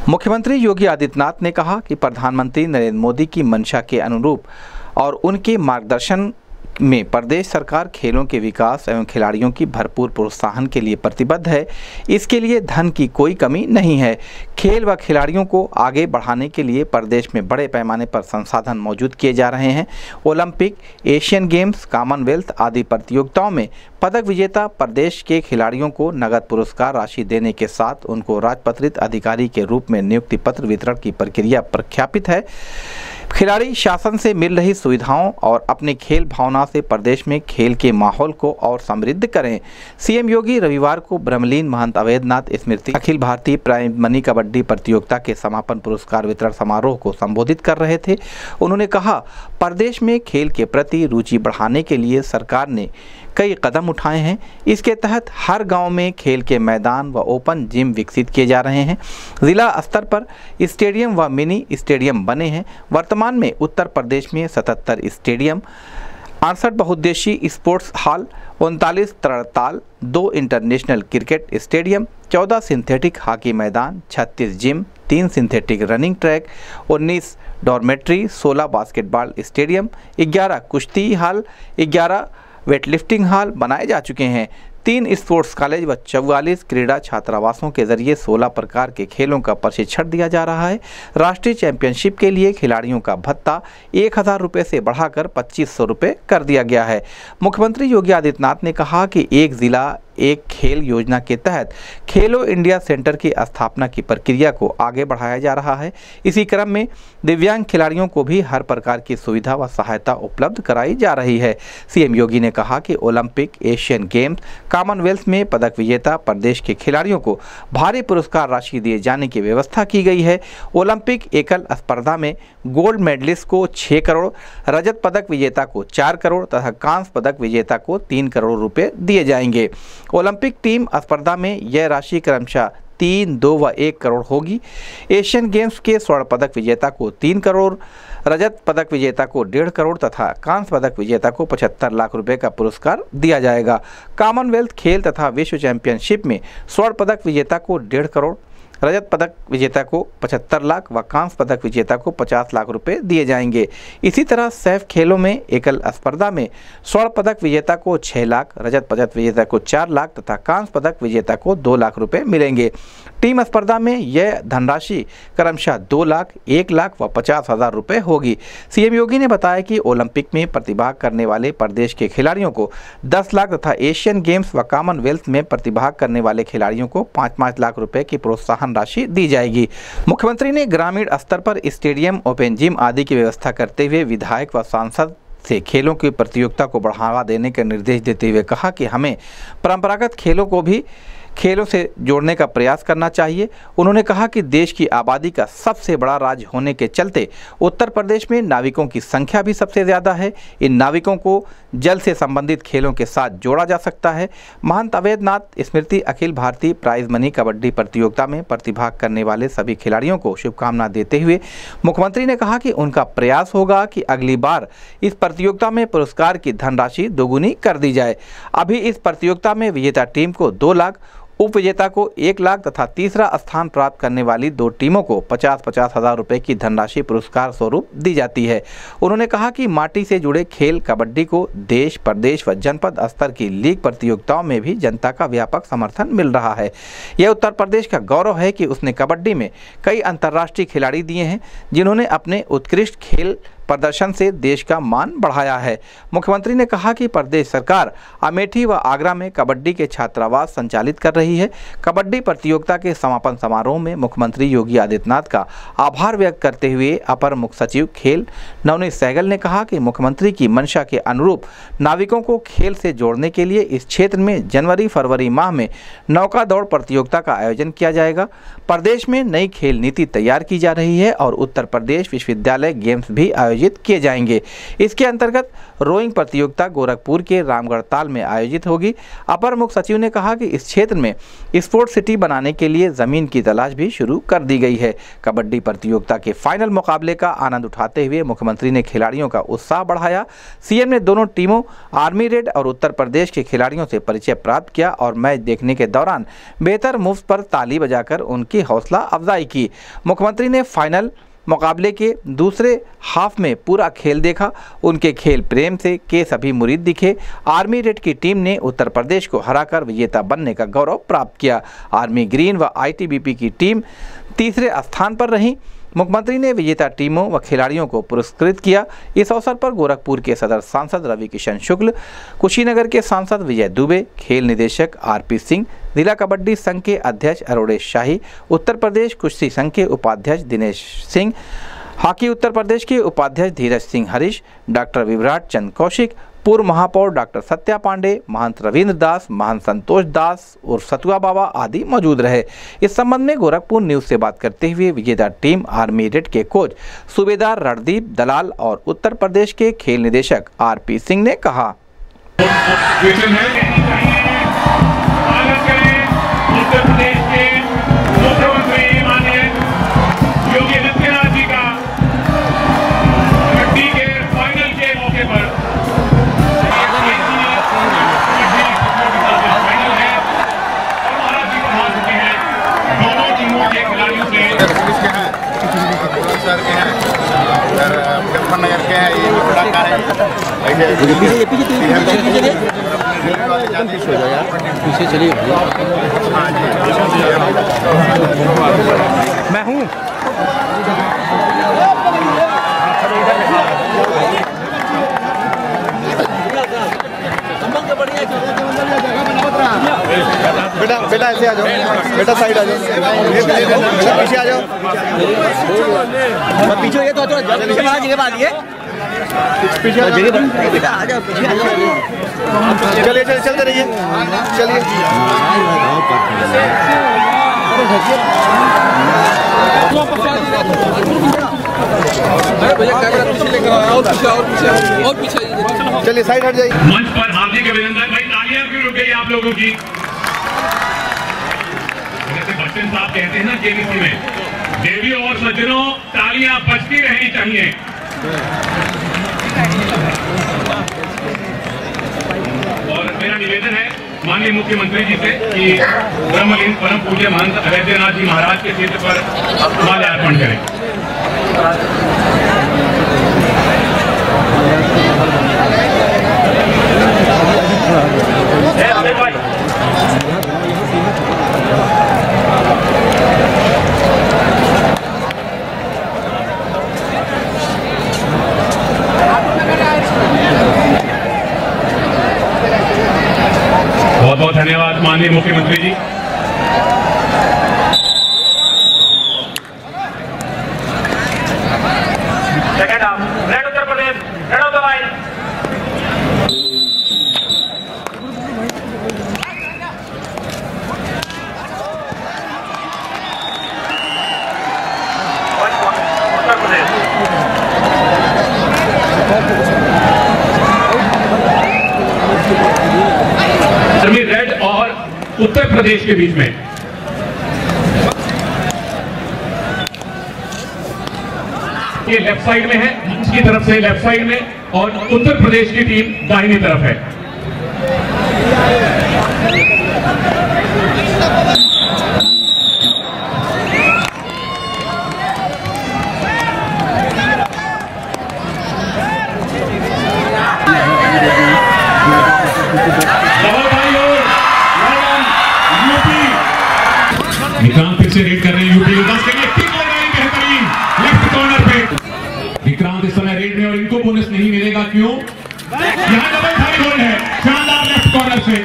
मुख्यमंत्री योगी आदित्यनाथ ने कहा कि प्रधानमंत्री नरेंद्र मोदी की मंशा के अनुरूप और उनके मार्गदर्शन में प्रदेश सरकार खेलों के विकास एवं खिलाड़ियों की भरपूर प्रोत्साहन के लिए प्रतिबद्ध है। इसके लिए धन की कोई कमी नहीं है। खेल व खिलाड़ियों को आगे बढ़ाने के लिए प्रदेश में बड़े पैमाने पर संसाधन मौजूद किए जा रहे हैं। ओलंपिक, एशियन गेम्स, कॉमनवेल्थ आदि प्रतियोगिताओं में पदक विजेता प्रदेश के खिलाड़ियों को नगद पुरस्कार राशि देने के साथ उनको राजपत्रित अधिकारी के रूप में नियुक्ति पत्र वितरण की प्रक्रिया प्रख्यापित है। खिलाड़ी शासन से मिल रही सुविधाओं और अपने खेल भावना से प्रदेश में खेल के माहौल को और समृद्ध करें। सीएम योगी रविवार को ब्रह्मलीन महंत अवैधनाथ स्मृति अखिल भारतीय प्राइज मनी कबड्डी प्रतियोगिता के समापन पुरस्कार वितरण समारोह को संबोधित कर रहे थे। उन्होंने कहा, प्रदेश में खेल के प्रति रुचि बढ़ाने के लिए सरकार ने कई कदम उठाए हैं। इसके तहत हर गांव में खेल के मैदान व ओपन जिम विकसित किए जा रहे हैं। जिला स्तर पर स्टेडियम व मिनी स्टेडियम बने हैं। वर्तमान में उत्तर प्रदेश में 77 स्टेडियम, 68 बहुउद्देशीय स्पोर्ट्स हॉल, 39 तरणताल, 2 international cricket stadium, 14 synthetic hockey मैदान, 36 gym, 3 synthetic running track, 19 dormitory, 16 basketball stadium, 11 कुश्ती हॉल, 11 वेटलिफ्टिंग हॉल बनाए जा चुके हैं। 3 स्पोर्ट्स कॉलेज व 44 क्रीड़ा छात्रावासों के जरिए 16 प्रकार के खेलों का प्रशिक्षण दिया जा रहा है। राष्ट्रीय चैंपियनशिप के लिए खिलाड़ियों का भत्ता 1000 रुपये से बढ़ाकर 2500 रुपये कर दिया गया है। मुख्यमंत्री योगी आदित्यनाथ ने कहा कि एक जिला एक खेल योजना के तहत खेलो इंडिया सेंटर की स्थापना की प्रक्रिया को आगे बढ़ाया जा रहा है। इसी क्रम में दिव्यांग खिलाड़ियों को भी हर प्रकार की सुविधा व सहायता उपलब्ध कराई जा रही है। सीएम योगी ने कहा कि ओलंपिक, एशियन गेम्स, कॉमनवेल्थ में पदक विजेता प्रदेश के खिलाड़ियों को भारी पुरस्कार राशि दिए जाने की व्यवस्था की गई है। ओलंपिक एकल स्पर्धा में गोल्ड मेडलिस्ट को 6 करोड़, रजत पदक विजेता को 4 करोड़ तथा कांस्य पदक विजेता को 3 करोड़ रुपए दिए जाएंगे। ओलंपिक टीम स्पर्धा में यह राशि क्रमशः 3, 2 व 1 करोड़ होगी। एशियन गेम्स के स्वर्ण पदक विजेता को 3 करोड़, रजत पदक विजेता को 1.5 करोड़ तथा कांस्य पदक विजेता को 75 लाख रुपए का पुरस्कार दिया जाएगा। कॉमनवेल्थ खेल तथा विश्व चैंपियनशिप में स्वर्ण पदक विजेता को 1.5 करोड़, रजत पदक विजेता को 75 लाख व कांस्य पदक विजेता को 50 लाख रुपए दिए जाएंगे। इसी तरह सैफ खेलों में एकल स्पर्धा में स्वर्ण पदक विजेता को 6 लाख, रजत पदक विजेता को 4 लाख तथा कांस्य पदक विजेता को 2 लाख रुपए मिलेंगे। टीम स्पर्धा में यह धनराशि क्रमशः 2 लाख, 1 लाख व 50,000 रुपए होगी। सीएम योगी ने बताया कि ओलंपिक में प्रतिभाग करने वाले प्रदेश के खिलाड़ियों को 10 लाख तथा एशियन गेम्स व कॉमनवेल्थ में प्रतिभाग करने वाले खिलाड़ियों को 5-5 लाख रुपए की प्रोत्साहन राशि दी जाएगी। मुख्यमंत्री ने ग्रामीण स्तर पर स्टेडियम, ओपन जिम आदि की व्यवस्था करते हुए विधायक व सांसद से खेलों की प्रतियोगिता को बढ़ावा देने के निर्देश देते हुए कहा कि हमें परंपरागत खेलों को भी खेलों से जोड़ने का प्रयास करना चाहिए। उन्होंने कहा कि देश की आबादी का सबसे बड़ा राज्य होने के चलते उत्तर प्रदेश में नाविकों की संख्या भी सबसे ज़्यादा है। इन नाविकों को जल से संबंधित खेलों के साथ जोड़ा जा सकता है। महंत अवैधनाथ स्मृति अखिल भारतीय प्राइज मनी कबड्डी प्रतियोगिता में प्रतिभाग करने वाले सभी खिलाड़ियों को शुभकामना देते हुए मुख्यमंत्री ने कहा कि उनका प्रयास होगा कि अगली बार इस प्रतियोगिता में पुरस्कार की धनराशि दोगुनी कर दी जाए। अभी इस प्रतियोगिता में विजेता टीम को 2 लाख, उप विजेता को 1 लाख तथा तीसरा स्थान प्राप्त करने वाली 2 टीमों को 50-50 हज़ार रुपये की धनराशि पुरस्कार स्वरूप दी जाती है। उन्होंने कहा कि माटी से जुड़े खेल कबड्डी को देश, प्रदेश व जनपद स्तर की लीग प्रतियोगिताओं में भी जनता का व्यापक समर्थन मिल रहा है। यह उत्तर प्रदेश का गौरव है कि उसने कबड्डी में कई अंतर्राष्ट्रीय खिलाड़ी दिए हैं, जिन्होंने अपने उत्कृष्ट खेल प्रदर्शन से देश का मान बढ़ाया है। मुख्यमंत्री ने कहा कि प्रदेश सरकार अमेठी व आगरा में कबड्डी के छात्रावास संचालित कर रही है। कबड्डी प्रतियोगिता के समापन समारोह में मुख्यमंत्री योगी आदित्यनाथ का आभार व्यक्त करते हुए अपर मुख्य सचिव खेल नवनीत सहगल ने कहा कि मुख्यमंत्री की मंशा के अनुरूप नाविकों को खेल से जोड़ने के लिए इस क्षेत्र में जनवरी-फरवरी माह में नौका दौड़ प्रतियोगिता का आयोजन किया जाएगा। प्रदेश में नई खेल नीति तैयार की जा रही है और उत्तर प्रदेश विश्वविद्यालय गेम्स भी आयोजित किए जाएंगे। इसके अंतर्गत रोइंग प्रतियोगिता गोरखपुर के रामगढ़ताल में आयोजित होगी। अपर मुख्य सचिव ने कहा कि इस क्षेत्र में स्पोर्ट्स सिटी बनाने के लिए जमीन की तलाश भी शुरू कर दी गई है। कबड्डी प्रतियोगिता के फाइनल मुकाबले का आनंद उठाते हुए मुख्यमंत्री ने खिलाड़ियों का उत्साह बढ़ाया। सीएम ने दोनों टीमों आर्मी रेड और उत्तर प्रदेश के खिलाड़ियों से परिचय प्राप्त किया और मैच देखने के दौरान बेहतर मूव्स पर ताली बजाकर उनकी हौसला अफजाई की। मुख्यमंत्री ने फाइनल मुकाबले के दूसरे हाफ में पूरा खेल देखा। उनके खेल प्रेम से के सभी मुरीद दिखे। आर्मी रेड की टीम ने उत्तर प्रदेश को हराकर विजेता बनने का गौरव प्राप्त किया। आर्मी ग्रीन व आईटीबीपी की टीम तीसरे स्थान पर रही। मुख्यमंत्री ने विजेता टीमों व खिलाड़ियों को पुरस्कृत किया। इस अवसर पर गोरखपुर के सदर सांसद रवि किशन शुक्ल, कुशीनगर के सांसद विजय दुबे, खेल निदेशक आरपी सिंह, जिला कबड्डी संघ के अध्यक्ष अरोड़ेश शाही, उत्तर प्रदेश कुश्ती संघ के उपाध्यक्ष दिनेश सिंह, हॉकी उत्तर प्रदेश के उपाध्यक्ष धीरज सिंह हरीश, डॉक्टर विभराट चंद कौशिक, पूर्व महापौर डॉक्टर सत्या पांडे, महंत रविंद्र दास, महंत संतोष दास और सतुआ बाबा आदि मौजूद रहे। इस संबंध में गोरखपुर न्यूज से बात करते हुए विजेता टीम आर्मी रेड के कोच सूबेदार रणदीप दलाल और उत्तर प्रदेश के खेल निदेशक आरपी सिंह ने कहा, नगर के हैं, ये पीछे चलिए। मैं हूँ बेटा बेटा ऐसे आ जाओ, बेटा साइड आ जाओ, पीछे आ जाओ, पीछे ये तो पीछे आ जाओ, चलिए चलिए चलते रहिए, चलिए चलिए साइड हट जाइए। मंच पर हार्दिक अभिनंदन। भाई तालियां क्यों रुक गई आप लोगों की? जैसे बच्चन साहब कहते हैं ना केबीसी में, देवी और सज्जनों तालियां बजती रहनी चाहिए। और मेरा निवेदन है माननीय मुख्यमंत्री जी से कि ब्रह्मलीन परम पूज्य महंत अवैधनाथ जी महाराज के चित्र पर माल्यार्पण करें। बहुत बहुत धन्यवाद माननीय मुख्यमंत्री ji. Second half raid Uttar Pradesh, raid of the line. Uttar Pradesh raid और उत्तर प्रदेश के बीच में ये लेफ्ट साइड में है, इसकी तरफ से लेफ्ट साइड में, और उत्तर प्रदेश की टीम दाहिनी तरफ है। विक्रांत फिर से रेड कर रहे हैं यूपी विकास के लिए, किक लगाएंगे बेहतरीन लेफ्ट कॉर्नर पे। विक्रांत इस समय रेड में और इनको बोनस नहीं मिलेगा, क्यों? यहाँ डबल थाई गोल है, शानदार लेफ्ट कॉर्नर से।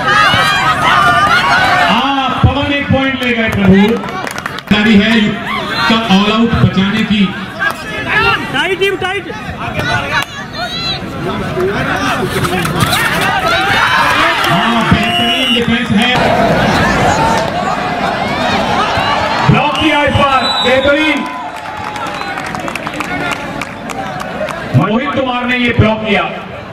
पवन एक पॉइंट ले गए प्रभु है। का ऑल आउट बचाने की टाइट टीम टाइट। हाँ, बेहतरीन डिफेंस है, ब्लॉक किया इस बार, बेहतरीन मोहित कुमार ने ये ब्लॉक किया।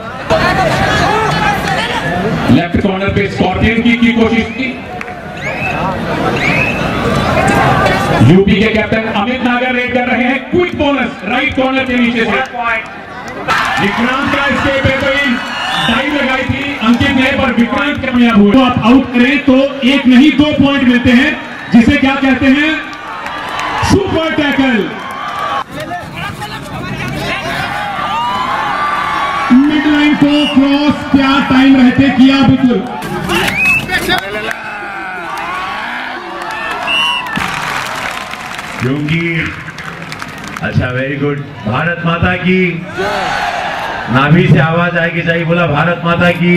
लेफ्ट कॉर्नर पे स्कॉर्पियन की कोशिश की। यूपी के कैप्टन अमित नागर रेड कर रहे हैं, क्विक बोनस राइट कॉर्नर के नीचे से। विक्रांत का स्टेप बेहतरीन डाइव लगाई थी अंकित ने, पर विक्रांत कामयाब हुए। तो आप आउट करें तो एक नहीं 2 पॉइंट मिलते हैं, जिसे क्या कहते हैं, सुपर टैकल। मिड लाइन को क्रॉस क्या टाइम रहते किया, बिल्कुल क्योंकि अच्छा, वेरी गुड। भारत माता की, नाभि से आवाज आएगी चाहिए, बोला भारत माता की।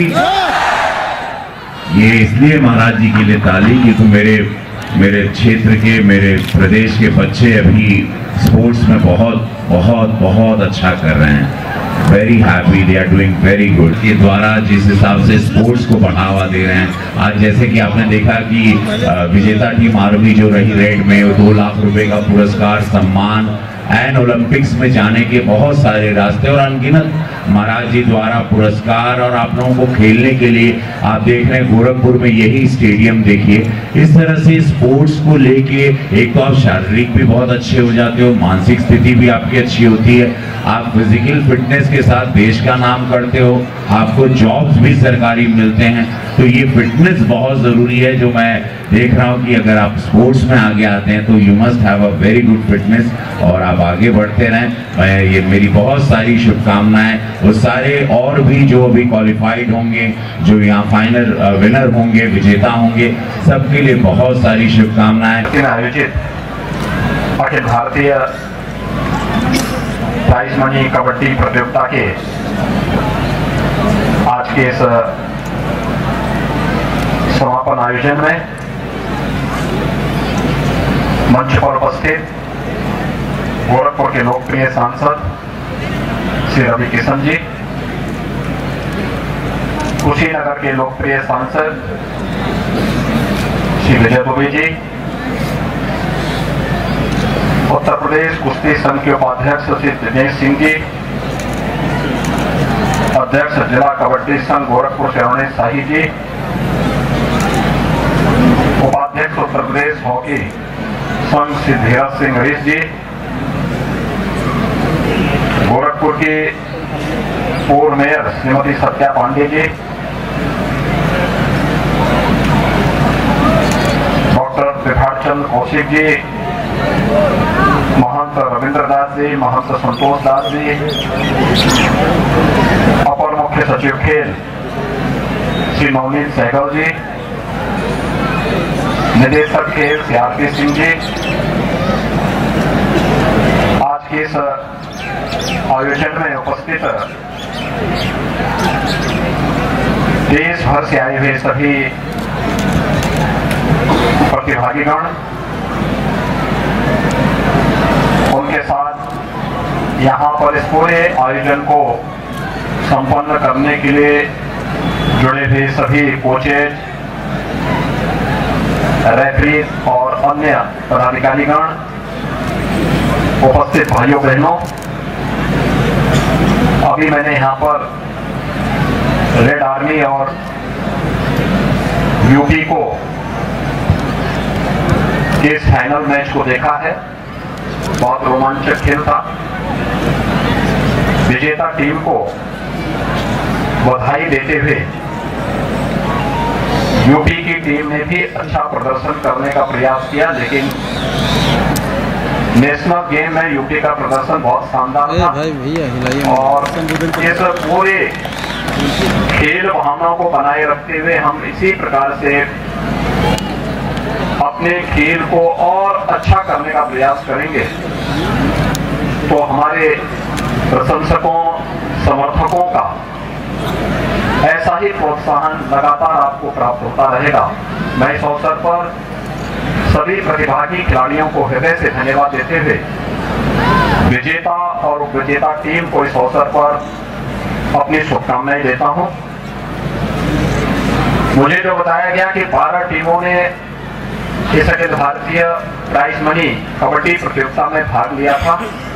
ये इसलिए महाराज जी के लिए ताली कि तो मेरे क्षेत्र के, मेरे प्रदेश के बच्चे अभी स्पोर्ट्स में बहुत बहुत बहुत अच्छा कर रहे हैं। Very happy, they are doing very good. के द्वारा जिस हिसाब से स्पोर्ट्स को बढ़ावा दे रहे हैं, आज जैसे कि आपने देखा कि विजेता टीम आर्मी जो रही रेड में, 2 लाख रुपए का पुरस्कार, सम्मान एंड ओलंपिक्स में जाने के बहुत सारे रास्ते और अनगिनत महाराज जी द्वारा पुरस्कार। और आप लोगों को खेलने के लिए आप देख रहे हैं गोरखपुर में यही स्टेडियम देखिए। इस तरह से स्पोर्ट्स को लेके एक तो आप शारीरिक भी बहुत अच्छे हो जाते हो, मानसिक स्थिति भी आपकी अच्छी होती है, आप फिजिकल फिटनेस के साथ देश का नाम करते हो, आपको जॉब्स भी सरकारी मिलते हैं। तो ये फिटनेस बहुत जरूरी है, जो मैं देख रहा हूँ कि अगर आप स्पोर्ट्स में आगे आते हैं तो you must have a very good fitness और आप आगे बढ़ते रहें। मैं ये मेरी बहुत सारी शुभकामनाएं वो सारे और भी जो अभी क्वालिफाइड होंगे, जो यहाँ फाइनल विनर होंगे, विजेता होंगे, सबके लिए बहुत सारी शुभकामनाएं। आयोजित अखिल भारतीय प्राइज मनी कबड्डी प्रतियोगिता के आज के इस समापन आयोजन में मंच पर उपस्थित गोरखपुर के लोकप्रिय सांसद श्री रवि किशन जी, कुशीनगर के लोकप्रिय सांसद श्री विजय दुबे जी, उत्तर प्रदेश कुश्ती संघ के उपाध्यक्ष श्री दिनेश सिंह जी, अध्यक्ष जिला कबड्डी संघ गोरखपुर श्री शाही जी, उपाध्यक्ष उत्तर प्रदेश हॉकी संघ श्री धीरज सिंह हरीश जी, गोरखपुर की पूर्व मेयर श्रीमती सत्या पांडे जी, डॉक्टर त्रिभाष चंद्र कौशिक जी, महंत रविंद्र दास जी, महंत संतोष दास जी, अपर मुख्य सचिव खेल श्री नवनीत सहगल जी, निदेशक खेल CRP सिंह जी, आज के इस आयोजन में उपस्थित देश भर से आए हुए सभी प्रतिभागीगण, उनके साथ यहाँ पर इस पूरे आयोजन को संपन्न करने के लिए जुड़े हुए सभी कोचेज, रेफरी और अन्य पदाधिकारीगण, उपस्थित भाइयों बहनों, अभी मैंने यहाँ पर रेड आर्मी और यूपी को इस फाइनल मैच को देखा है। बहुत रोमांचक खेल था। विजेता टीम को बधाई देते हुए यूपी की टीम ने भी अच्छा प्रदर्शन करने का प्रयास किया, लेकिन नेशनल गेम में यूपी का प्रदर्शन बहुत शानदार था और इस पूरे खेल भावनाओं को बनाए रखते हुए हम इसी प्रकार से अपने खेल को और अच्छा करने का प्रयास करेंगे तो हमारे प्रशंसकों, समर्थकों का ऐसा ही प्रोत्साहन लगातार आपको प्राप्त होता रहेगा। मैं इस अवसर पर सभी प्रतिभागी खिलाड़ियों को हृदय से धन्यवाद देते हुए विजेता और उप विजेता टीम को इस अवसर पर अपनी शुभकामनाएं देता हूं। मुझे जो बताया गया कि 12 टीमों ने इस अखिल भारतीय प्राइज मनी कबड्डी प्रतियोगिता में भाग लिया था,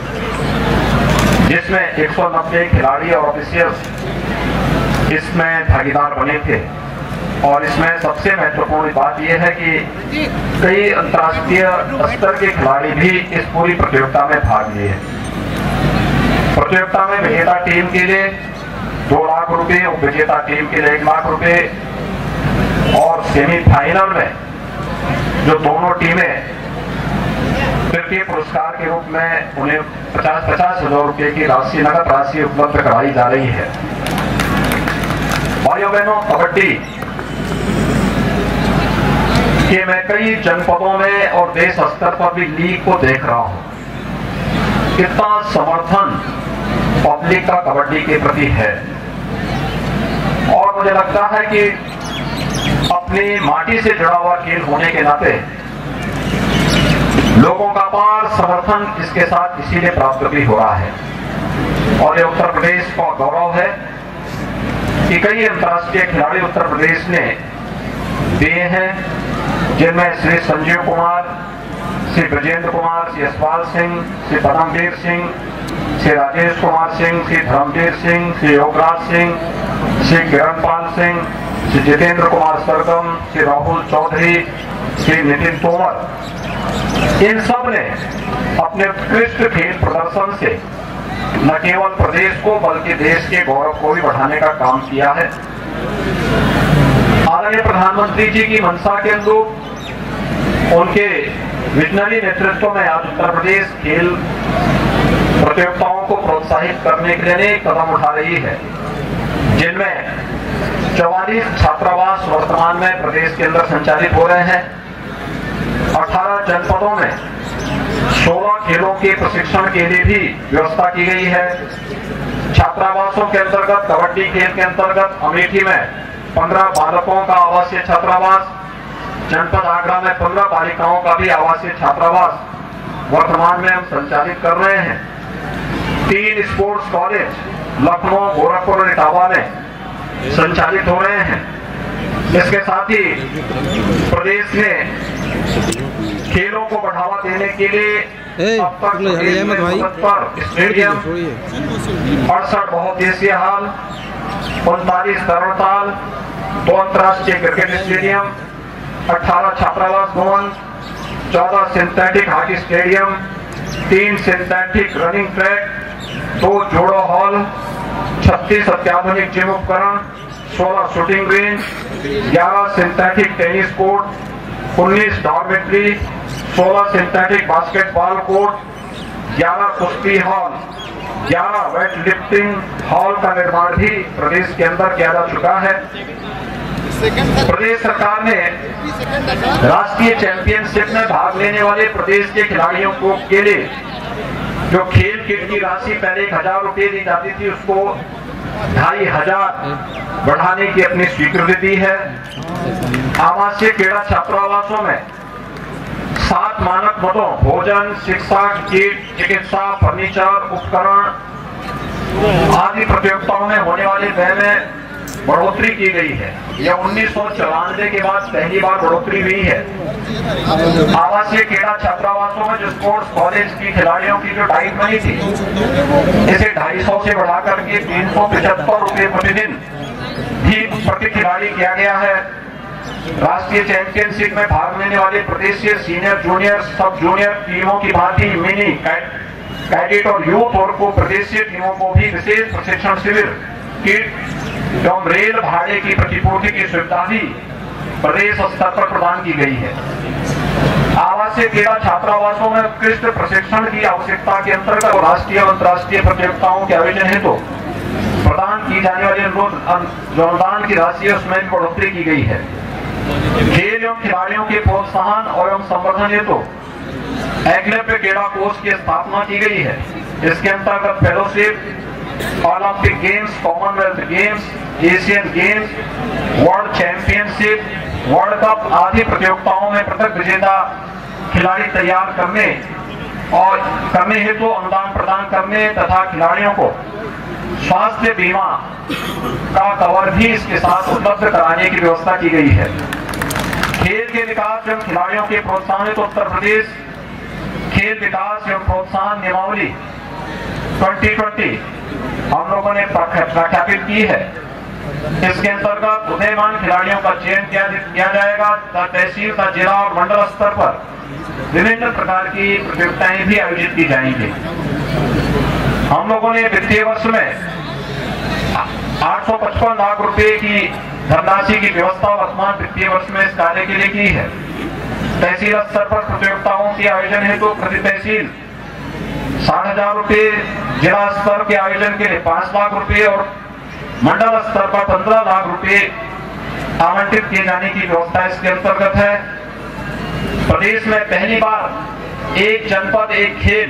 जिसमें 190 खिलाड़ी और ऑफिशियल्स इसमें भागीदार बने थे। और इसमें सबसे महत्वपूर्ण बात यह है कि कई अंतर्राष्ट्रीय स्तर के खिलाड़ी भी इस पूरी प्रतियोगिता में भाग लिए। प्रतियोगिता में विजेता टीम के लिए 2 लाख रुपए, उप विजेता टीम के लिए 1 लाख रुपए और सेमीफाइनल में जो दोनों टीमें तृतीय पुरस्कार के रूप में उन्हें 50-50 हजार रुपए की राशि, नगद राशि उपलब्ध कराई जा रही है। भाइयों बहनों, कबड्डी कि मैं कई जनपदों में और देश स्तर पर भी लीग को देख रहा हूं, कितना समर्थन पब्लिक का कबड्डी के प्रति है। और मुझे लगता है कि अपनी माटी से जुड़ा हुआ खेल होने के नाते लोगों का अपार समर्थन इसके साथ इसीलिए प्राप्त भी हो रहा है। और ये उत्तर प्रदेश का गौरव है कि कई अंतर्राष्ट्रीय खिलाड़ी उत्तर प्रदेश ने दिए हैं, जिनमें श्री संजीव कुमार, श्री ब्रजेंद्र कुमार, श्री यशपाल सिंह, श्री पदमवीर सिंह, श्री राजेश कुमार सिंह, श्री धर्मवीर सिंह, श्री योगराज सिंह, श्री किरणपाल सिंह, श्री जितेंद्र कुमार सरगम, श्री राहुल चौधरी, श्री नितिन तोमर। इन सब ने अपने उत्कृष्ट खेल प्रदर्शन से न केवल प्रदेश को बल्कि देश के गौरव को भी बढ़ाने का काम किया है। आदरणीय प्रधानमंत्री जी की मंशा के अनुरूप उनके विजनरी नेतृत्व में आज उत्तर प्रदेश खेल प्रतियोगिताओं को प्रोत्साहित करने के लिए कदम उठा रही है, जिनमें 44 छात्रावास वर्तमान में प्रदेश के अंदर संचालित हो रहे हैं। 18 जनपदों में 16 खेलों के प्रशिक्षण के लिए भी व्यवस्था की गई है। छात्रावासों के अंतर्गत कबड्डी खेल के अंतर्गत अमेठी में 15 बालकों का आवासीय छात्रावास, जनपद आगरा में 15 बालिकाओं का भी आवासीय छात्रावास वर्तमान में हम संचालित कर रहे हैं। 3 स्पोर्ट्स कॉलेज लखनऊ, गोरखपुर और इटावा में संचालित हो रहे हैं। इसके साथ ही प्रदेश में खेलों को बढ़ावा देने के लिए अब तक स्टेडियम 68 बहुउद्देशीय हॉल, 39 तरणताल, 2 अंतर्राष्ट्रीय क्रिकेट स्टेडियम, 18 छात्रावास भवन, 14 synthetic hockey stadium, 3 synthetic running track, 2 judo hall, 36 अत्याधुनिक जिम उपकरण, 16 shooting range, 11 synthetic tennis court, 19 dormitory, 16 synthetic basketball court, 11 कुश्ती हॉल, 11 वेट लिफ्टिंग हॉल का निर्माण भी प्रदेश के अंदर किया जा चुका है। प्रदेश सरकार ने राष्ट्रीय चैंपियनशिप में भाग लेने वाले प्रदेश के खिलाड़ियों को के लिए जो खेल किट की राशि पहले 1000 रुपए दी जाती थी, उसको 2500 बढ़ाने की अपनी स्वीकृति दी है। आवासीय क्रीड़ा छात्रावासों में 7 मानक पदों, भोजन, शिक्षा, किट, चिकित्सा, फर्नीचर, उपकरण आदि प्रतियोगिताओं में होने वाले व्यय में बढ़ोतरी की गई है। यह 1994 के बाद पहली बार बढ़ोतरी हुई है। आवासीय क्रीड़ा छात्रावासों में जो स्पोर्ट्स कॉलेज की खिलाड़ियों की जो डाइट मनी थी, इसे 250 से बढ़ाकर के 375 रुपए प्रतिदिन भी प्रति खिलाड़ी किया गया है। राष्ट्रीय चैंपियनशिप में भाग लेने वाले प्रदेश से सीनियर, जूनियर, सब जूनियर टीमों की भांति मिनी कैडेट और यूथ और को प्रदेशीय टीमों को भी विशेष प्रशिक्षण शिविर, किट एवं रेल भाड़े की प्रतिपूर्ति की सुविधा भी प्रदेश स्तर पर प्रदान की गई है। आवासीय क्रीड़ा छात्रावासों में उत्कृष्ट प्रशिक्षण की आवश्यकता के अंतर्गत राष्ट्रीय और अंतर्राष्ट्रीय प्रतियोगिताओं के आयोजन हेतु प्रदान की जाने वाली जो अनुदान की राशि है उसमें बढ़ोतरी की गई है। खेल एवं खिलाड़ियों के प्रोत्साहन एवं संवर्धन हेतु एकलव्य क्रीड़ा कोष की स्थापना की गई है। इसके अंतर्गत fellowship, Olympic games, Commonwealth games, Asian games, world championship, world cup आदि प्रतियोगिताओं में पदक विजेता खिलाड़ी तैयार करने हेतु अनुदान प्रदान करने तथा खिलाड़ियों को स्वास्थ्य बीमा का कवर भी इसके साथ उपलब्ध कराने की व्यवस्था की गई है। खेल के विकास एवं खिलाड़ियों के प्रोत्साहन हेतु उत्तर प्रदेश खेल विकास एवं प्रोत्साहन नियमावली 2020 हम लोगों ने प्रख्यापित की है। इसके अंतर्गत उदयमान खिलाड़ियों का चयन किया जाएगा तथा तहसील का जिला और मंडल स्तर पर विभिन्न प्रकार की प्रतियोगिताएं भी आयोजित की जाएंगी। हम लोगों ने वित्तीय वर्ष में 855 लाख रुपए की धनराशि की व्यवस्था वर्तमान वित्तीय वर्ष में इस कार्य के लिए की है। तहसील स्तर पर प्रतियोगिताओं के आयोजन हेतु प्रति तहसील 60,000 रुपए, जिला स्तर के आयोजन के लिए 5 लाख रुपए और मंडल स्तर पर 15 लाख रुपए आवंटित किए जाने की व्यवस्था इसके अंतर्गत है। प्रदेश में पहली बार एक जनपद एक खेल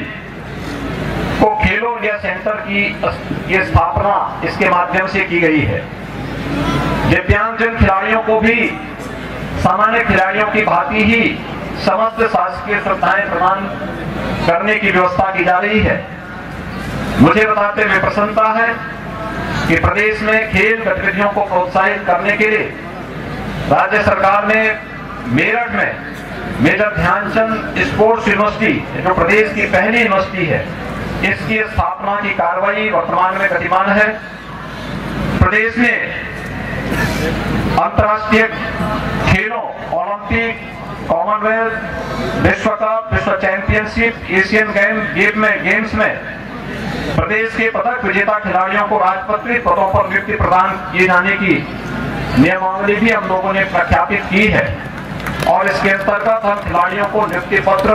को खेलो इंडिया सेंटर की स्थापना इसके माध्यम से की गई है। दिव्यांगजन खिलाड़ियों को भी सामान्य खिलाड़ियों की भांति ही समस्त शासकीय सुविधाएं प्रदान करने की व्यवस्था की जा रही है। मुझे बताते हुए प्रसन्नता है कि प्रदेश में खेल गतिविधियों को प्रोत्साहित करने के लिए राज्य सरकार ने मेरठ में मेजर ध्यानचंद स्पोर्ट्स यूनिवर्सिटी जो प्रदेश की पहली यूनिवर्सिटी है, इसकी स्थापना की कार्रवाई वर्तमान में गतिमान है। प्रदेश में अंतर्राष्ट्रीय खेलों, ओलंपिक, कॉमनवेल्थ, विश्व कप, विश्व चैंपियनशिप, एशियन गेम्स में प्रदेश के पदक विजेता खिलाड़ियों को राजपत्रित पदों पर नियुक्ति प्रदान किए जाने की नियमावली भी हम लोगों ने प्रख्यापित की है और इसके अंतर्गत हम खिलाड़ियों को नियुक्ति पत्र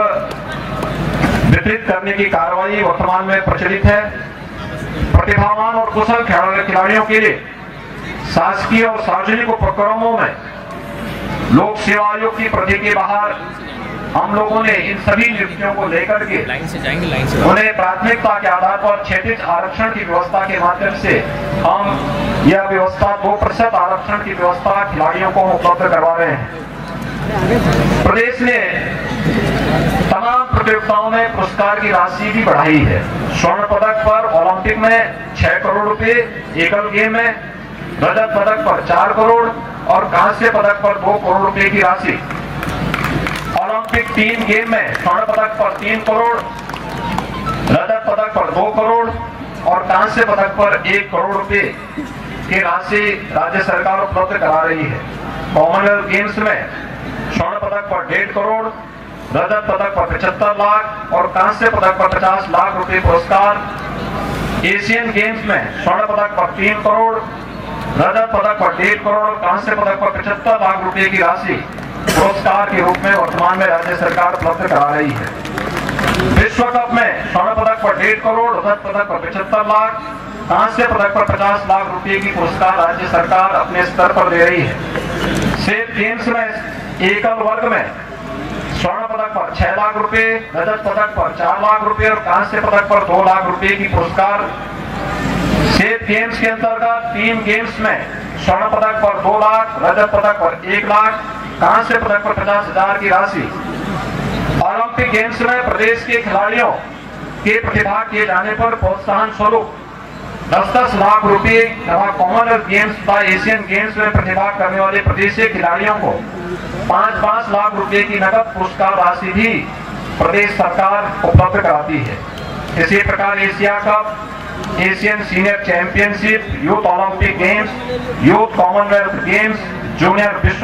वितरित करने की कार्रवाई वर्तमान में प्रचलित है। प्रतिभावान और कुशल खिलाड़ियों के लिए शासकीय और सार्वजनिक उपक्रमों में लोक सेवा आयोग की परिधि के बाहर हम लोगों ने इन सभी नियुक्तियों को लेकर के उन्हें प्राथमिकता के आधार पर क्षैतिज आरक्षण की व्यवस्था के माध्यम से हम यह व्यवस्था 2% आरक्षण की व्यवस्था खिलाड़ियों को उपलब्ध करवा रहे हैं। प्रदेश ने तमाम प्रतियोगिताओं में पुरस्कार की राशि भी बढ़ाई है। स्वर्ण पदक पर ओलंपिक में 6 करोड़ रुपए, एकल गेम में रजत पदक पर 4 करोड़ और कांस्य पदक पर 2 करोड़ रुपए की राशि। ओलंपिक टीम गेम में स्वर्ण पदक पर 3 करोड़, रजत पदक पर 2 करोड़ और कांस्य पदक पर 1 करोड़ रुपए की राशि राज्य सरकार उपलब्ध करा रही है। कॉमनवेल्थ गेम्स में स्वर्ण पदक पर 1.5 करोड़, रजत पदक पर 75 लाख और कांस्य पदक पर 50 लाख रुपए पुरस्कार। एशियन गेम्स में स्वर्ण पदक पर 3 करोड़, रजत पदक पर 1.5 करोड़ और कांस्य पदक पर 75 लाख रुपए की राशि पुरस्कार के रूप में वर्तमान में राज्य सरकार उपलब्ध करा रही है। विश्व कप में स्वर्ण पदक पर 1.5 करोड़, रजत पदक पर 75 लाख, कांस्य पदक पर 50 लाख रुपए की पुरस्कार राज्य सरकार अपने स्तर पर दे रही है। सेफ गेम्स में एकल वर्ग में स्वर्ण पदक पर 6 लाख रुपए, रजत पदक पर 4 लाख रुपए और कांस्य पदक पर 2 लाख रुपए की पुरस्कार। सेफ गेम्स के अंतर्गत टीम गेम्स में स्वर्ण पदक पर 2 लाख, रजत पदक पर 1 लाख, कांस्य पदक पर 50,000 की राशि। ओलंपिक गेम्स में प्रदेश के खिलाड़ियों के प्रतिभाग किए जाने पर प्रोत्साहन स्वरूप 10-10 लाख रुपए तथा कॉमनवेल्थ गेम्स तथा एशियन गेम्स में प्रतिभाग करने वाले प्रदेश के खिलाड़ियों को 5-5 लाख रुपए की नकद पुरस्कार राशि भी प्रदेश सरकार उपलब्ध कराती है। इसी प्रकार Asia cup, Asian senior championship, youth Olympic games, youth Commonwealth games, junior विश्व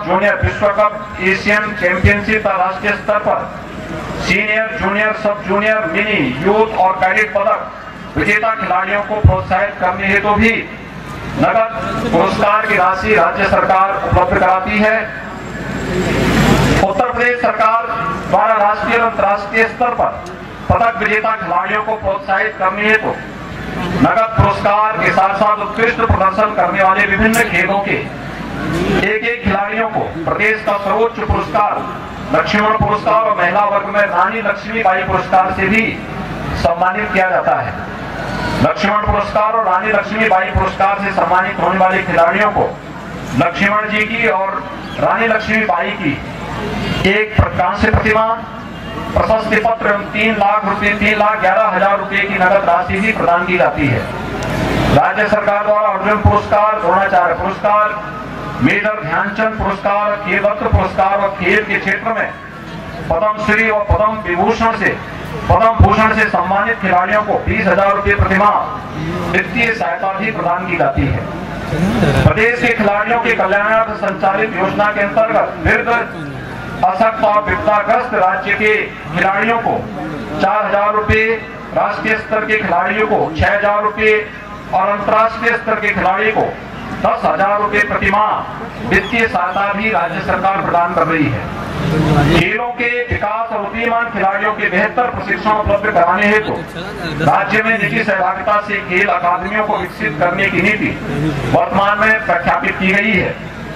कप, एशियन चैंपियनशिप राष्ट्रीय स्तर पर senior, junior, sub junior, mini, youth और कैडेट पदक विजेता खिलाड़ियों को प्रोत्साहित करने हेतु भी नगद पुरस्कार की राशि राज्य सरकार उपलब्ध कराती है। उत्तर प्रदेश सरकार द्वारा राष्ट्रीय और अंतर्राष्ट्रीय स्तर पर पदक विजेता खिलाड़ियों को प्रोत्साहित करने हेतु नगद पुरस्कार के साथ साथ उत्कृष्ट प्रदर्शन करने वाले विभिन्न खेलों के एक खिलाड़ियों को प्रदेश का सर्वोच्च पुरस्कार लक्ष्मण पुरस्कार और महिला वर्ग में रानी लक्ष्मीबाई पुरस्कार से भी सम्मानित किया जाता है। लक्ष्मण पुरस्कार और रानी लक्ष्मीबाई पुरस्कार से सम्मानित होने वाले खिलाड़ियों को लक्ष्मण जी की और रानी लक्ष्मीबाई की एक कांस्य प्रतिमा, प्रशस्ति पत्र 3,11,000 रुपए की नगद राशि भी प्रदान की जाती है। राज्य सरकार द्वारा अर्जुन पुरस्कार, द्रोणाचार्य पुरस्कार, मेजर ध्यानचंद पुरस्कार, खेल रत्न पुरस्कार और खेल के क्षेत्र में पद्मश्री और पद्म भूषण से सम्मानित खिलाड़ियों को 20,000 रुपए प्रतिमाह वित्तीय सहायता भी प्रदान की जाती है। प्रदेश के खिलाड़ियों के कल्याणार्थ संचालित योजना के अंतर्गत वृद्ध, अशक्त और विपदाग्रस्त राज्य के खिलाड़ियों को 4,000 रुपए, राष्ट्रीय स्तर के खिलाड़ियों को 6,000 रुपए और अंतर्राष्ट्रीय स्तर के खिलाड़ी को 10,000 रुपए प्रतिमाह वित्तीय सहायता भी राज्य सरकार प्रदान कर रही है। खेलों के विकास और उदीयमान खिलाड़ियों के बेहतर प्रशिक्षण उपलब्ध कराने हेतु राज्य में निजी सहभागिता से खेल अकादमियों को विकसित करने की नीति वर्तमान में प्रख्यापित की गई है।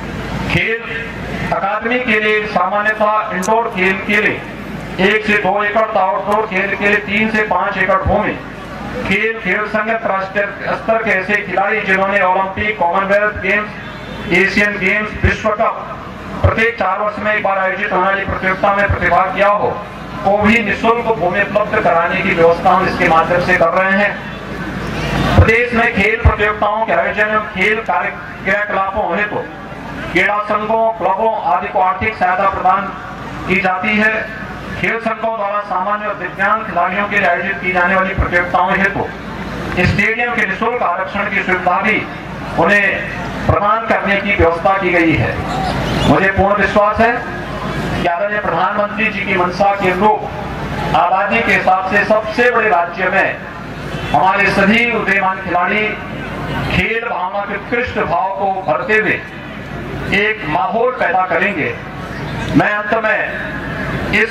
खेल अकादमी के लिए सामान्यतः इंडोर खेल के लिए 1 से 2 एकड़, आउटडोर खेल के लिए 3 से 5 एकड़ भूमि, खेल संघ राष्ट्रीय स्तर के ऐसे खिलाड़ी जिन्होंने Olympic, Commonwealth games, Asian games, विश्व कप प्रत्येक 4 वर्ष में एक बार आयोजित होने वाली प्रतियोगिता में प्रतिभाग किया हो, को भी निःशुल्क भूमि उपलब्ध कराने की व्यवस्था हम इसके माध्यम से कर रहे हैं। प्रदेश में खेल प्रतियोगिताओं के आयोजन एवं खेल क्रियाकलापों हेतु क्रीड़ा संघों, क्लबों आदि को आर्थिक सहायता प्रदान की जाती है। खेल संघों द्वारा सामान्य और दिव्यांग खिलाड़ियों के लिए आयोजित की जाने वाली प्रतियोगिताओं हेतु स्टेडियम के निःशुल्क आरक्षण की सुविधा भी उन्हें प्रदान करने की व्यवस्था की गई है। मुझे पूर्ण विश्वास है कि आदरणीय प्रधानमंत्री जी की मंशा के अनुरूप आबादी के हिसाब से सबसे बड़े राज्य में हमारे सभी उदीयमान खिलाड़ी खेल भावना के उत्कृष्ट भाव को भरते हुए एक माहौल पैदा करेंगे। मैं अंत में इस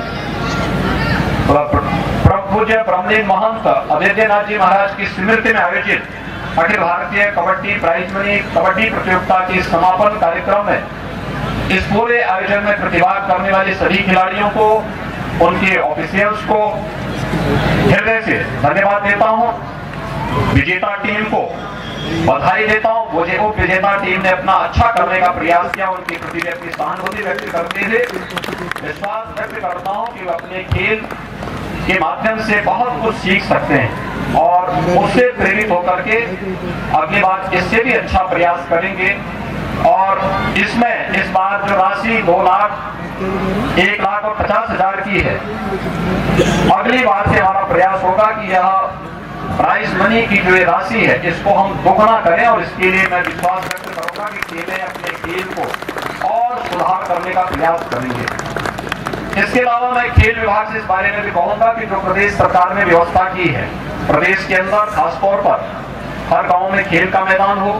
पूज्य ब्रह्मलीन महंत अवैधनाथ जी महाराज की स्मृति में आयोजित अखिल भारतीय कबड्डी प्राइज मनी कबड्डी प्रतियोगिता के समापन कार्यक्रम में इस पूरे आयोजन में प्रतिभाग करने वाले सभी खिलाड़ियों को, उनके ऑफिशियल्स को हृदय से धन्यवाद देता हूं। विजेता टीम को बधाई देता हूं। मुझे उप विजेता टीम ने अपना अच्छा करने का प्रयास किया, उनके प्रति अपनी सहानुभूति व्यक्त करते हुए विश्वास व्यक्त करता हूं कि वे अपने खेल के माध्यम से बहुत कुछ सीख सकते हैं और उससे प्रेरित होकर के अगली बार इससे भी अच्छा प्रयास करेंगे। और इसमें इस बार जो राशि 1,50,000 की है, अगली बार से हमारा प्रयास होगा कि यह प्राइज मनी की जो राशि है इसको हम दोगुना करें और इसके लिए मैं विश्वास व्यक्त करूंगा कि खेलें अपने खेल को और सुधार करने का प्रयास करेंगे। इसके अलावा मैं खेल विभाग से इस बारे में भी कहूंगा कि जो प्रदेश सरकार ने व्यवस्था की है, प्रदेश के अंदर खासतौर पर हर गांव में खेल का मैदान हो,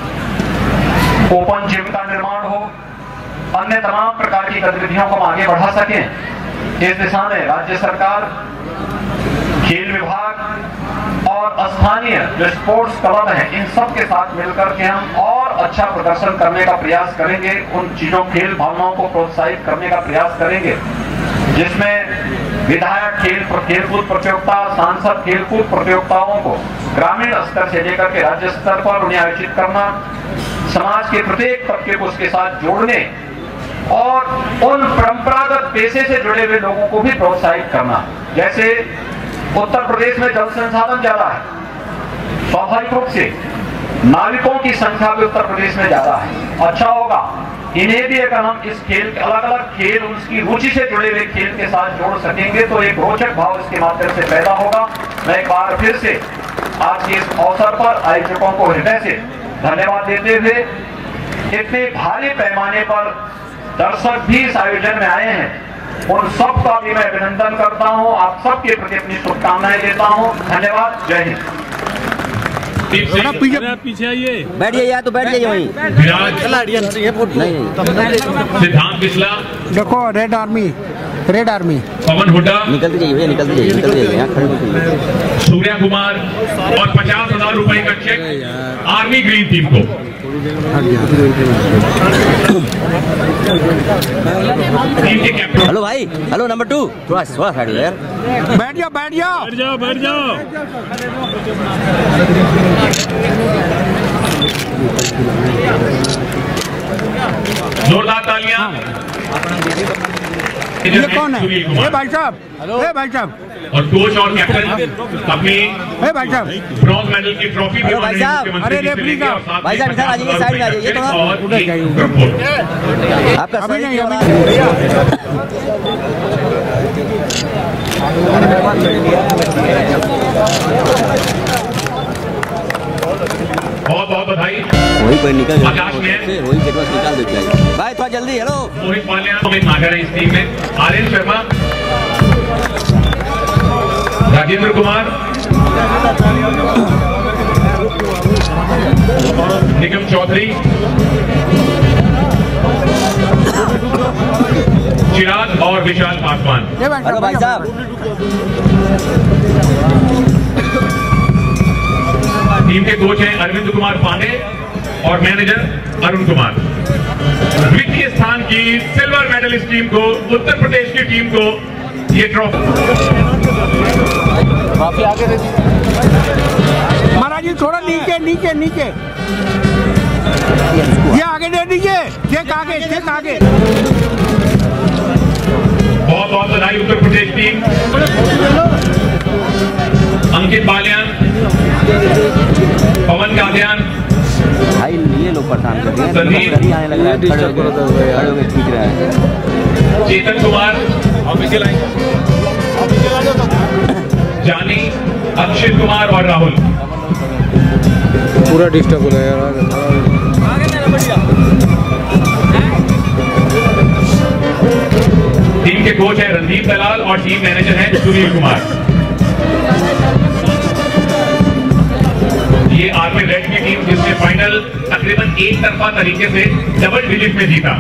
ओपन जिम का निर्माण हो, अन्य तमाम प्रकार की गतिविधियों को हम आगे बढ़ा सकें, इस दिशा में राज्य सरकार, खेल विभाग और स्थानीय जो स्पोर्ट्स क्लब हैं, इन सब के साथ मिलकर के हम और अच्छा प्रदर्शन करने का प्रयास करेंगे। उन चीजों, खेल भावनाओं को प्रोत्साहित करने का प्रयास करेंगे जिसमें विधायक खेलकूद प्रतियोगिता, सांसद खेलकूद प्रतियोगिताओं को ग्रामीण स्तर से लेकर के राज्य स्तर पर उन्हें आयोजित करना, समाज के प्रत्येक तबके को उसके साथ जोड़ने और उन परंपरागत पेशे से जुड़े हुए लोगों को भी प्रोत्साहित करना। जैसे उत्तर प्रदेश में जल संसाधन ज्यादा है, स्वाभाविक रूप से नाविकों की संख्या भी उत्तर प्रदेश में ज्यादा है। अच्छा होगा इन्हें भी अगर हम इस खेल के अलग अलग खेल उसकी रुचि से जुड़े हुए खेल के साथ जोड़ सकेंगे तो एक रोचक भाव इसके माध्यम से पैदा होगा। मैं एक बार फिर से आज के इस अवसर पर आयोजकों को हृदय से धन्यवाद देते हुए, इतने भारी पैमाने पर दर्शक भी इस आयोजन में आए हैं, उन सब का भी मैं अभिनंदन करता हूं। आप सबके प्रति अपनी शुभकामनाएं देता हूं। धन्यवाद। जय हिंद। पीछे आइए, बैठिए यार, तो बैठ जाइए वहीं। सिद्धांत बिस्ला, देखो रेड आर्मी, पवन हुड्डा, निकलते जाइए यहाँ खड़े होइए। सूर्या कुमार और 50,000 रुपए का चेक आर्मी ग्रीन टीम को। टीम के कैप्टन। हेलो भाई, हेलो नंबर 2, थोड़ा खड़े हो यार। बैठ जाओ। जोरदार तालियां। ये कौन है? ये भाई साहब, ये भाई साहब। और कोच और कैप्टन अपनी भाई साहब ब्रॉन्ज मेडल की ट्रॉफी भी भाई साहब, अरे रेफरी का भाई साहब इधर आ जाइए, साइड में आ जाइए थोड़ा। उधर जाइए, आपका अभी नहीं, अभी बहुत बहुत बधाई। वही कोई निकल आकाश में वही गेट पास निकाल देते हैं भाई, थोड़ा जल्दी। हेलो मोहित पालिया में नागर है इस टीम में। आर्यन शर्मा, राजेंद्र कुमार, निगम चौधरी, चिराग और विशाल पासवान। हेलो भाई साहब। टीम के कोच हैं अरविंद कुमार पांडे और मैनेजर अरुण कुमार। द्वितीय स्थान की सिल्वर मेडलिस्ट टीम को, उत्तर प्रदेश की टीम को ये ट्रॉफी। महाराज जी थोड़ा नीचे नीचे नीचे, ये आगे दे दीजिए, चेक आगे, चेक आगे। बहुत बहुत बधाई उत्तर प्रदेश टीम। अंकित बालियान, पवन कादियान, भाई ये लोग परेशान कर रहे हैं, संदीप, आने लग रहा है, खड़े होके खींच रहा है। चेतन कुमार, जानी, अक्षित कुमार और राहुल। पूरा डिस्टर्ब हो रहा है यार। टीम के कोच हैं रणदीप दलाल और टीम मैनेजर हैं सुनील कुमार। ये आर्मी रेड की टीम जिसने फाइनल तकरीबन एक तरफा तरीके से डबल डिजिट में जीता,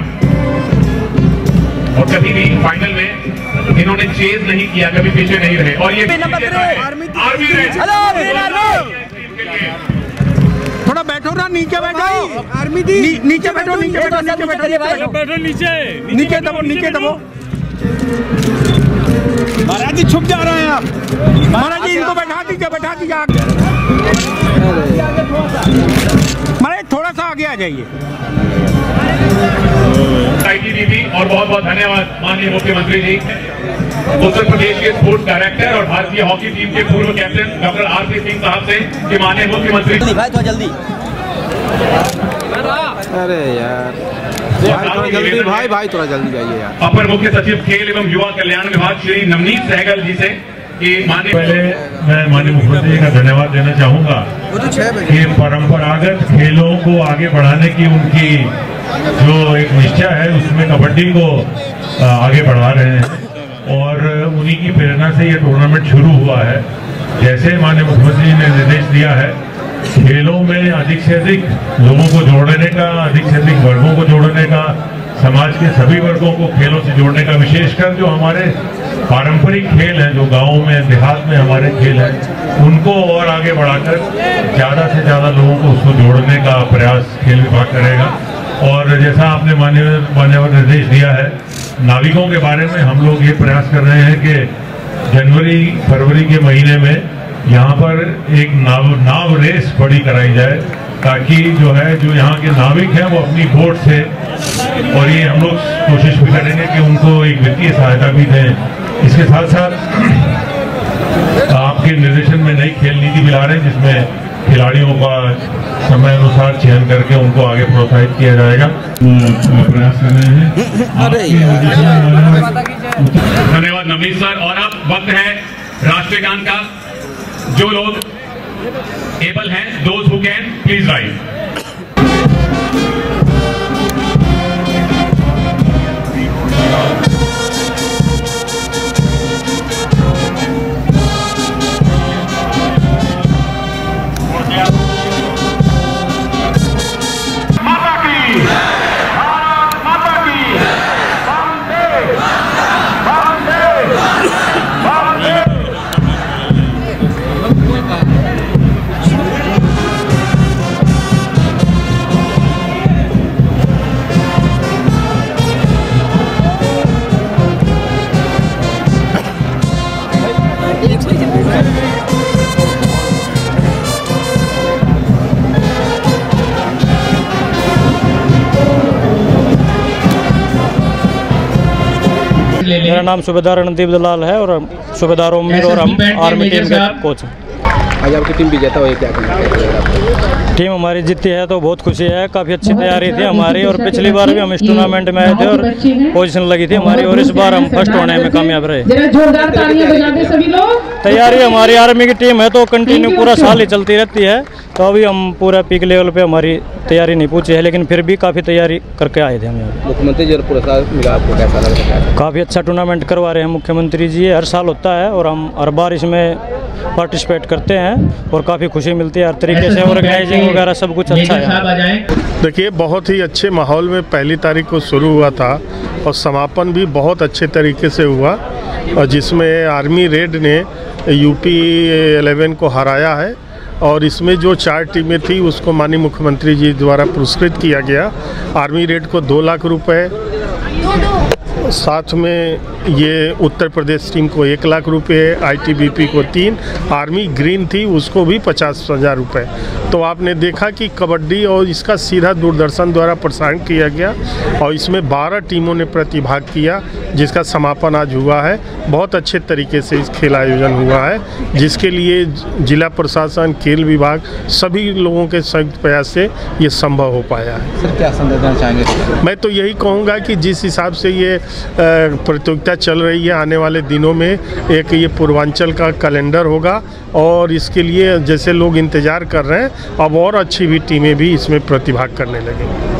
और कभी भी फाइनल में इन्होंने चेज नहीं किया, कभी पीछे नहीं रहे। और ये आर्मी रेड। थोड़ा बैठो ना, नीचे बैठो। आर्मी दी नीचे बैठो, नीचे बैठो, नीचे बैठो, बैठो नीचे नीचे दबो, नीचे दबो। महाराज जी छुप जा रहे हैं आप। महाराज जी इनको बैठा दीजिए, बैठा दीजिए। महाराज थोड़ा सा आगे आ जाइए। आईटीबीपी और बहुत बहुत धन्यवाद माननीय मुख्यमंत्री जी, उत्तर प्रदेश के स्पोर्ट्स डायरेक्टर और भारतीय हॉकी टीम के पूर्व कैप्टन डॉक्टर आरपी सिंह साहब से कि माननीय मुख्यमंत्री। भाई थोड़ा जल्दी। अरे यार थोड़ा जल्दी भाई थोड़ा जल्दी जाइए यार। अपर मुख्य सचिव खेल एवं युवा कल्याण विभाग श्री नवनीत सहगल जी से कि माननीय, पहले मैं माननीय मुख्यमंत्री जी का धन्यवाद देना चाहूंगा कि परंपरागत खेलों को आगे बढ़ाने की उनकी जो एक निष्ठा है उसमें कबड्डी को आगे बढ़ा रहे हैं, और उन्हीं की प्रेरणा से ये टूर्नामेंट शुरू हुआ है। जैसे माननीय मुख्यमंत्री जी ने निर्देश दिया है, खेलों में अधिक से अधिक लोगों को जोड़ने का, अधिक से अधिक वर्गों को जोड़ने का, समाज के सभी वर्गों को खेलों से जोड़ने का, विशेषकर जो हमारे पारंपरिक खेल हैं, जो गाँव में देहात में हमारे खेल हैं, उनको और आगे बढ़ाकर ज़्यादा से ज़्यादा लोगों को उसको जोड़ने का प्रयास खेल विभाग करेगा। और जैसा आपने मान्यवर निर्देश दिया है, नाविकों के बारे में हम लोग ये प्रयास कर रहे हैं कि जनवरी फरवरी के महीने में यहाँ पर एक नाव रेस बड़ी कराई जाए, ताकि जो है जो यहाँ के नाविक हैं वो अपनी बोट से, और ये हम लोग कोशिश भी करेंगे कि उनको एक वित्तीय सहायता भी दें। इसके साथ साथ आपके निर्देशन में नई खेल नीति भी ला रहे हैं, जिसमें खिलाड़ियों का समय अनुसार चयन करके उनको आगे प्रोत्साहित किया जाएगा। प्रयास कर रहे हैं। धन्यवाद नवनीत सर। और अब वक्त है राष्ट्रीय गान का। जो लोग एबल हैं, those who can please rise. ले लें। मेरा नाम सूबेदार रणदीप दलाल है और सूबेदार उम्मीद और हम आर्मी टीम के कोच हैं। आज आपकी टीम विजेता हुई, क्या कहना है? टीम हमारी जीती है तो बहुत खुशी है। काफ़ी अच्छी तैयारी थी हमारी और पिछली बार भी हम इस टूर्नामेंट में आए थे और पोजीशन लगी थी हमारी और इस बार हम फर्स्ट होने में कामयाब रहे। तैयारी हमारी आर्मी की टीम है तो कंटिन्यू पूरा साल ही चलती रहती है, तो अभी हम पूरा पीक लेवल पे हमारी तैयारी नहीं पूछी है, लेकिन फिर भी काफ़ी तैयारी करके आए थे हम यहाँ। मुख्यमंत्री जी पुरस्कार मिला आपको, कैसा लग रहा है? काफ़ी अच्छा टूर्नामेंट करवा रहे हैं मुख्यमंत्री जी, हर साल होता है और हम हर बार इसमें पार्टिसिपेट करते हैं और काफ़ी खुशी मिलती है हर तरीके से। ऑर्गेनाइजिंग वगैरह सब कुछ अच्छा है। देखिए, बहुत ही अच्छे माहौल में 1 तारीख को शुरू हुआ था और समापन भी बहुत अच्छे तरीके से हुआ, और जिसमें आर्मी रेड ने यूपी 11 को हराया है। और इसमें जो 4 टीमें थी उसको माननीय मुख्यमंत्री जी द्वारा पुरस्कृत किया गया। आर्मी रेड को 2 लाख रुपए, साथ में ये उत्तर प्रदेश टीम को 1 लाख रुपए, ITBP को 3, आर्मी ग्रीन थी उसको भी 50,000 रुपये। तो आपने देखा कि कबड्डी और इसका सीधा दूरदर्शन द्वारा प्रसारण किया गया और इसमें 12 टीमों ने प्रतिभाग किया, जिसका समापन आज हुआ है। बहुत अच्छे तरीके से इस खेल आयोजन हुआ है, जिसके लिए जिला प्रशासन, खेल विभाग, सभी लोगों के संयुक्त प्रयास से ये संभव हो पाया है। सर, क्या संदेश देना चाहेंगे? मैं तो यही कहूँगा कि जिस हिसाब से ये प्रतियोगिता चल रही है, आने वाले दिनों में एक ये पूर्वांचल का कैलेंडर होगा और इसके लिए जैसे लोग इंतज़ार कर रहे हैं, अब और अच्छी भी टीमें भी इसमें प्रतिभाग करने लगेंगी।